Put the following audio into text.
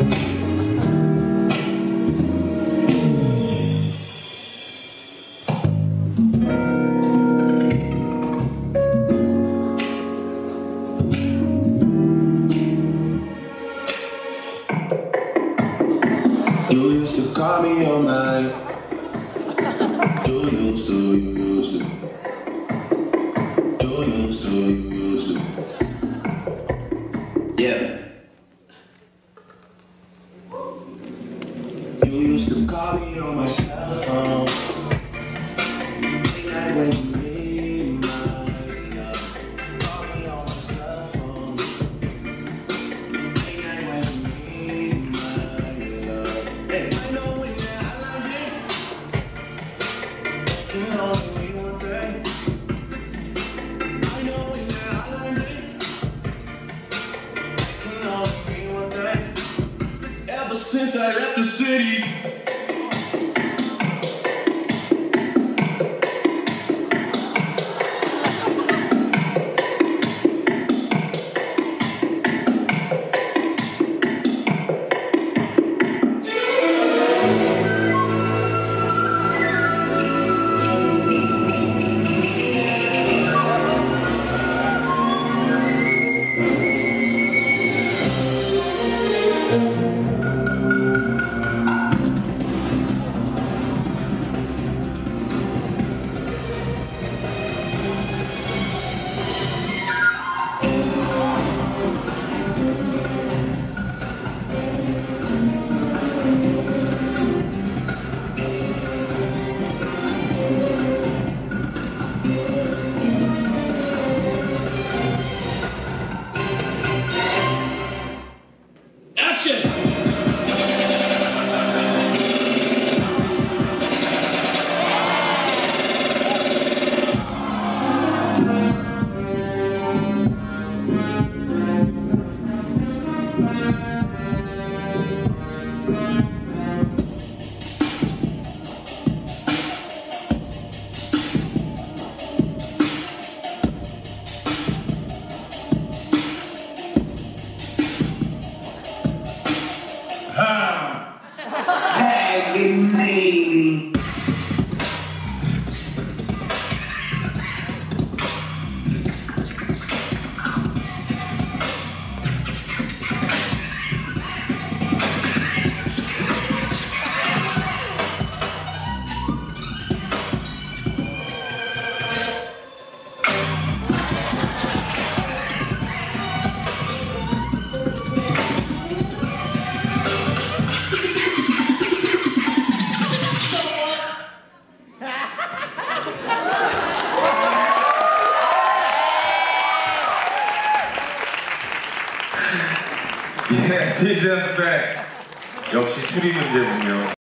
You used to call me all night. You used to. Yeah. You used to call me on my cell phone. Late night when you need my love. Call me on my cell phone. Late night when you need my love. Hey, I know when you're out like me. You know me one day. I know when you're out like me. You know me one day. Ever since I left the city. 예, Jesus back. 역시 수리 문제군요.